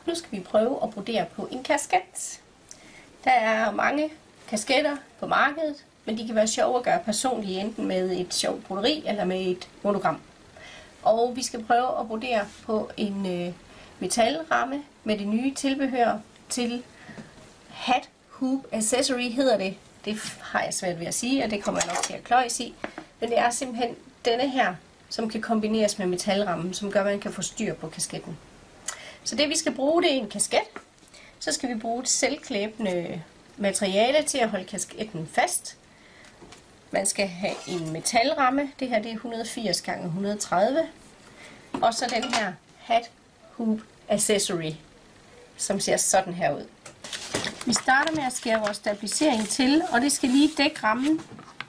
Nu skal vi prøve at brodere på en kasket. Der er mange kasketter på markedet, men de kan være sjove at gøre personlige, enten med et sjovt broderi eller med et monogram. Og vi skal prøve at brodere på en metalramme med det nye tilbehør til hat hoop accessory hedder det. Det har jeg svært ved at sige, og det kommer jeg nok til at kløjse i. Men det er simpelthen denne her, som kan kombineres med metalrammen, som gør, at man kan få styr på kasketten. Så det vi skal bruge, det er en kasket. Så skal vi bruge et selvklæbende materiale til at holde kasketten fast. Man skal have en metalramme. Det her det er 180 x 130. Og så den her hat hoop accessory, som ser sådan her ud. Vi starter med at skære vores stabilisering til, og det skal lige dække rammen.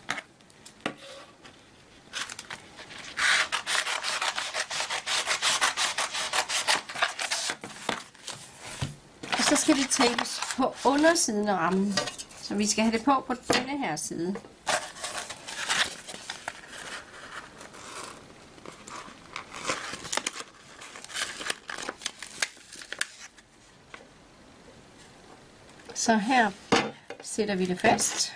Og så skal det tapes på undersiden af rammen, så vi skal have det på denne her side. Så her sætter vi det fast.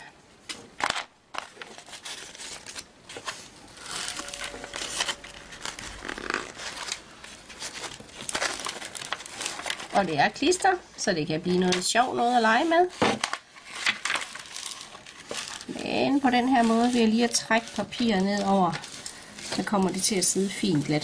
Og det er klister, så det kan blive noget sjovt noget at lege med. Men på den her måde vil jeg lige at trække papiret ned over, så kommer det til at sidde fint let.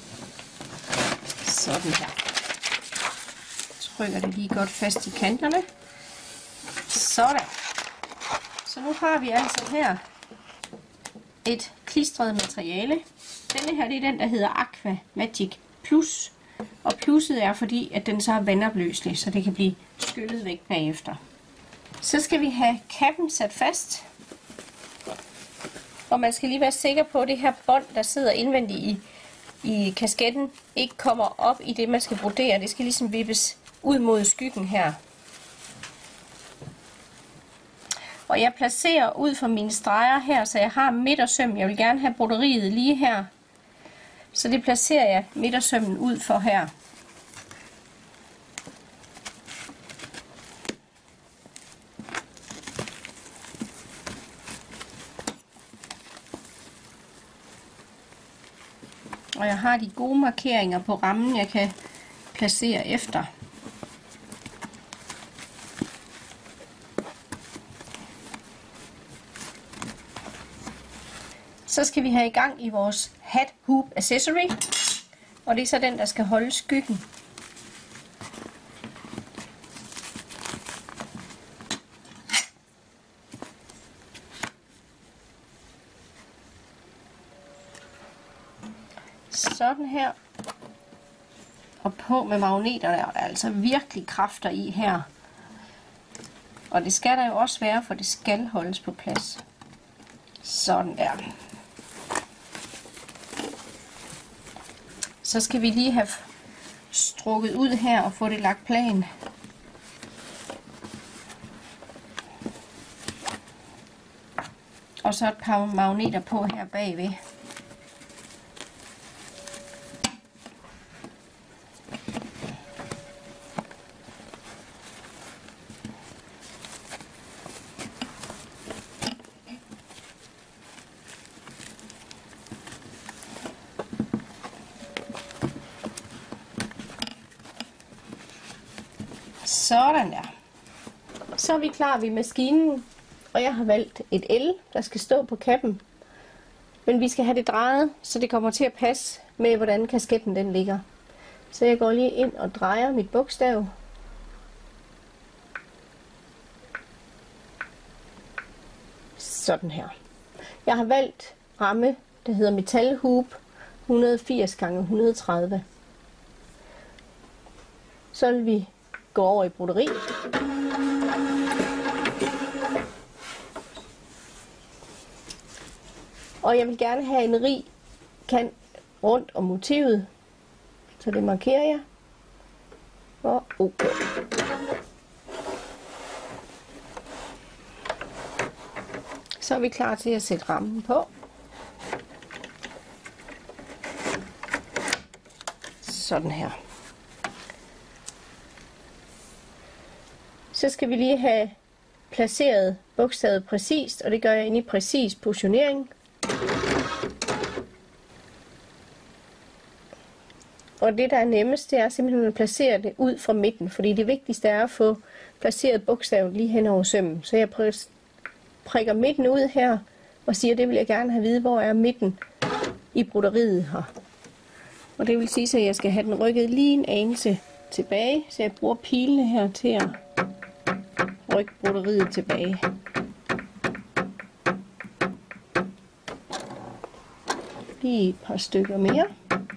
Sådan her. Trykker det lige godt fast i kanterne. Sådan. Så nu har vi altså her et klistret materiale. Denne her det er den, der hedder Aqua Magic Plus. Og plusset er fordi, at den så er vandopløselig, så det kan blive skyllet væk bagefter. Så skal vi have kappen sat fast. Og man skal lige være sikker på, at det her bånd, der sidder indvendigt i kasketten, ikke kommer op i det, man skal brodere. Det skal ligesom vippes ud mod skyggen her. Og jeg placerer ud for mine streger her, så jeg har midtersøm. Jeg vil gerne have broderiet lige her. Så det placerer jeg midtersømmen ud for her. Og jeg har de gode markeringer på rammen, jeg kan placere efter. Så skal vi have i gang i vores hat hoop accessory, og det er så den, der skal holde skyggen. Sådan her. Og på med magneterne, der er altså virkelig kræfter i her. Og det skal der jo også være, for det skal holdes på plads. Sådan der. Så skal vi lige have strukket ud her og få det lagt plan. Og så et par magneter på her bagved. Sådan der. Så er vi klar ved maskinen, og jeg har valgt et L, der skal stå på kappen. Men vi skal have det drejet, så det kommer til at passe med, hvordan kasketten den ligger. Så jeg går lige ind og drejer mit bogstav. Sådan her. Jeg har valgt ramme, der hedder Metal Hoop 180 x 130. Så vil vi gå over i broderi. Og jeg vil gerne have en rig kant rundt om motivet, så det markerer jeg. Og OK. Så er vi klar til at sætte rammen på. Sådan her. Så skal vi lige have placeret bogstavet præcist, og det gør jeg inde i præcis positionering. Og det, der er nemmest, det er simpelthen at placere det ud fra midten, fordi det vigtigste er at få placeret bogstavet lige hen over sømmen. Så jeg prikker midten ud her, og siger, det vil jeg gerne have at vide, hvor er midten i broderiet her. Og det vil sige, at jeg skal have den rykket lige en anelse tilbage, så jeg bruger pilene her til at rykke broderiet tilbage. Lige et par stykker mere.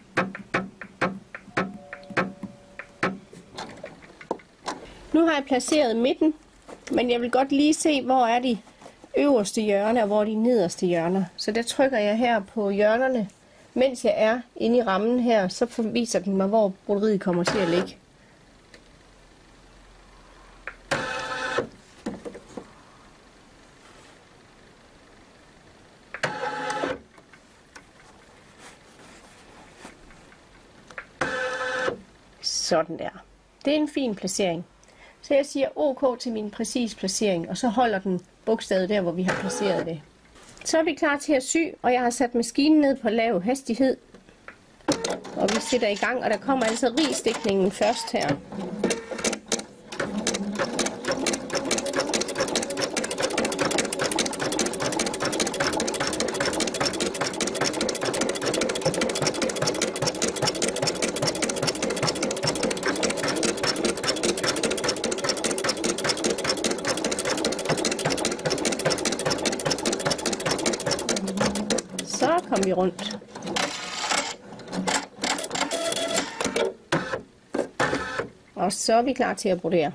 Nu har jeg placeret midten, men jeg vil godt lige se, hvor er de øverste hjørner og hvor er de nederste hjørner. Så der trykker jeg her på hjørnerne, mens jeg er inde i rammen her, så viser den mig, hvor broderiet kommer til at ligge. Sådan der. Det er en fin placering. Så jeg siger OK til min præcis placering, og så holder den bogstavet der, hvor vi har placeret det. Så er vi klar til at sy, og jeg har sat maskinen ned på lav hastighed. Og vi sætter i gang, og der kommer altså rigstikningen først her. Så kom vi rundt. Og så er vi klar til at brodere.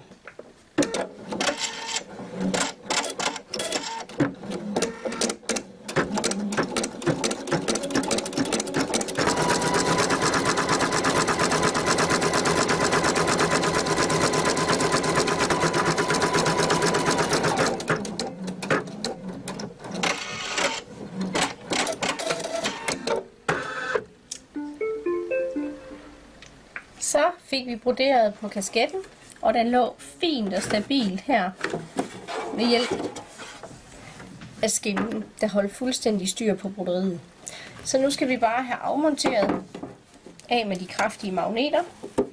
Så fik vi broderet på kasketten, og den lå fint og stabilt her ved hjælp af skinnen, der holdt fuldstændig styr på broderiet. Så nu skal vi bare have afmonteret af med de kraftige magneter.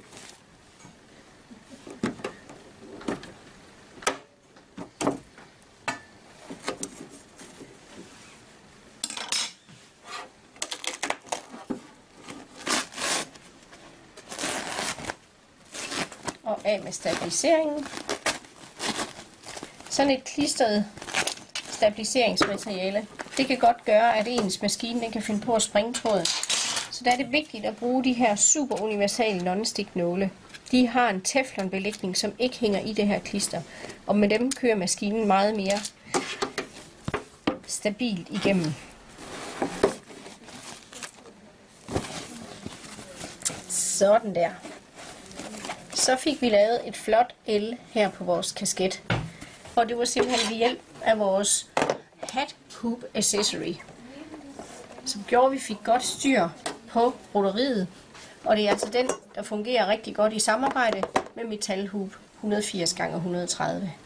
Og af med stabiliseringen. Sådan et klistret stabiliseringsmateriale, det kan godt gøre, at ens maskine den kan finde på at springe tråden. Så der er det vigtigt at bruge de her super universale non-stick nåle. De har en teflonbelægning, som ikke hænger i det her klister. Og med dem kører maskinen meget mere stabilt igennem. Sådan der. Så fik vi lavet et flot L her på vores kasket. Og det var simpelthen ved hjælp af vores hat hoop accessory, som gjorde, at vi fik godt styr på broderiet. Og det er altså den, der fungerer rigtig godt i samarbejde med metalhoop 180x130.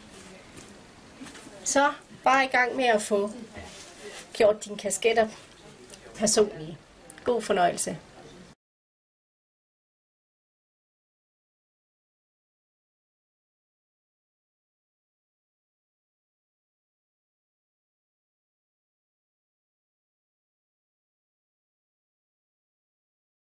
Så bare i gang med at få gjort dine kasketter personlige. God fornøjelse.